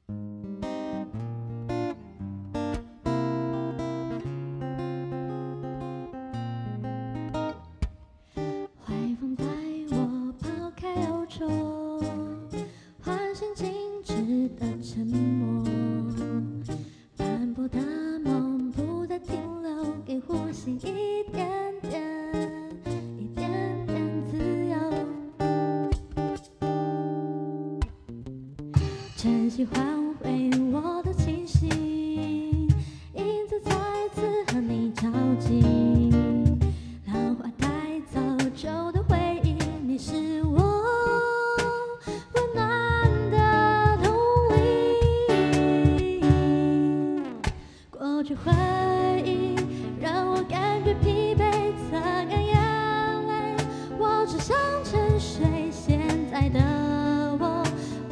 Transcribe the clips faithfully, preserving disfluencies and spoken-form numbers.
真喜欢回我的清醒，因此再次和你靠近。浪花带走旧的回忆，你是我温暖的动力。过去回忆让我感觉疲惫，擦干眼泪，我只想沉睡。现在的我。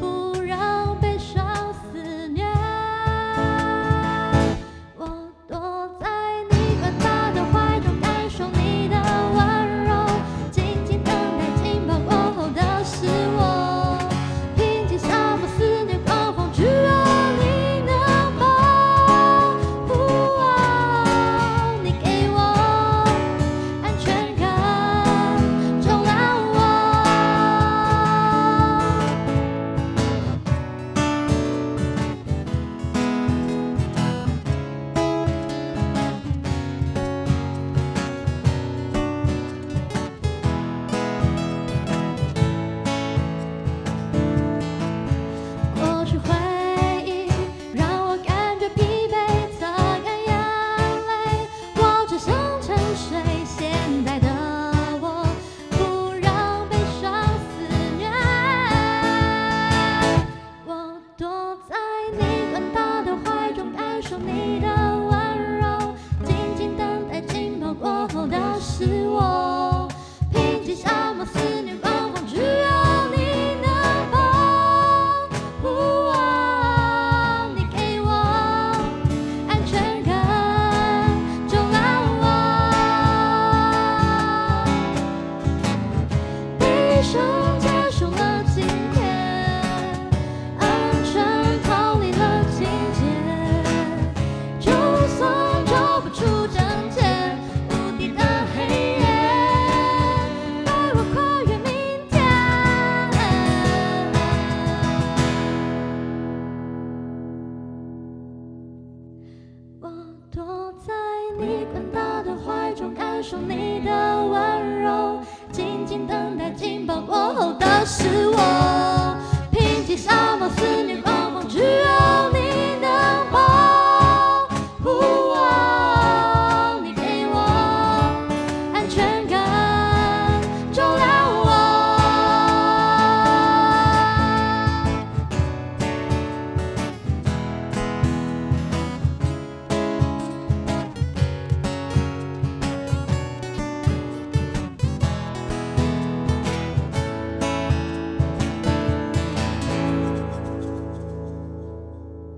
躲在你宽大的怀中，感受你的温柔，静静等待劲爆过后的是我。平静沙漠肆虐狂风，只有你能保护我。你给我安全感，照亮我。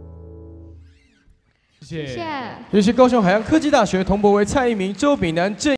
谢谢，也是高雄海洋科技大学童博为蔡一鸣、周炳南、郑。